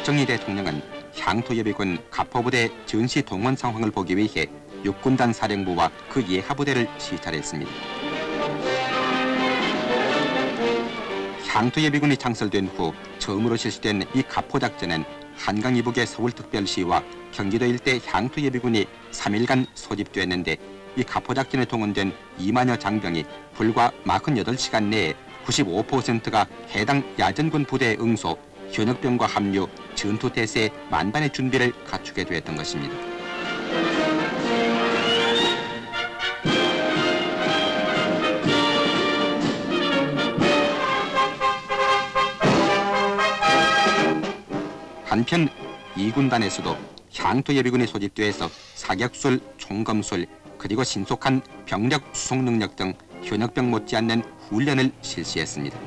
박정희 대통령은 향토예비군 가포부대 전시 동원 상황을 보기 위해 육군단 사령부와 그 예하부대를 시찰했습니다. 향토예비군이 창설된 후 처음으로 실시된 이 가포작전은 한강 이북의 서울특별시와 경기도 일대 향토예비군이 3일간 소집됐는데 이 가포작전에 동원된 2만여 장병이 불과 48시간 내에 95%가 해당 야전군 부대에 응소, 현역병과 합류, 전투태세에 만반의 준비를 갖추게 되었던 것입니다. 한편 2군단에서도 향토예비군이 소집돼서 사격술, 총검술, 그리고 신속한 병력 수송 능력 등 현역병 못지않는 훈련을 실시했습니다.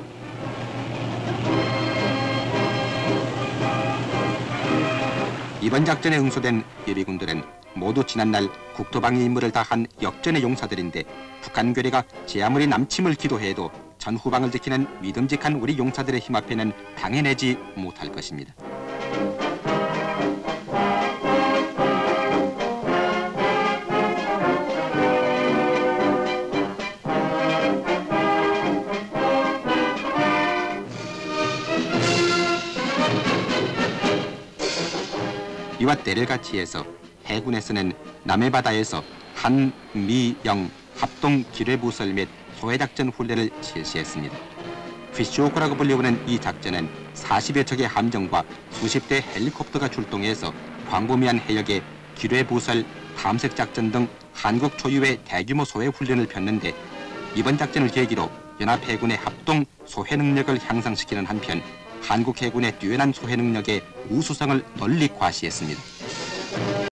이번 작전에 응소된 예비군들은 모두 지난날 국토방위 임무를 다한 역전의 용사들인데 북한 괴뢰가 제 아무리 남침을 기도해도 전후방을 지키는 믿음직한 우리 용사들의 힘 앞에는 당해내지 못할 것입니다. 이와 때를 같이 해서 해군에서는 남해바다에서 한, 미, 영 합동 기뢰부설 및 소해작전 훈련을 실시했습니다. 피쉬워크라고 불리우는 이 작전은 40여 척의 함정과 수십 대 헬리콥터가 출동해서 광범위한 해역에 기뢰부설, 탐색작전 등 한국 초유의 대규모 소해 훈련을 폈는데 이번 작전을 계기로 연합해군의 합동 소해 능력을 향상시키는 한편 한국 해군의 뛰어난 소해 능력에 우수성을 널리 과시했습니다.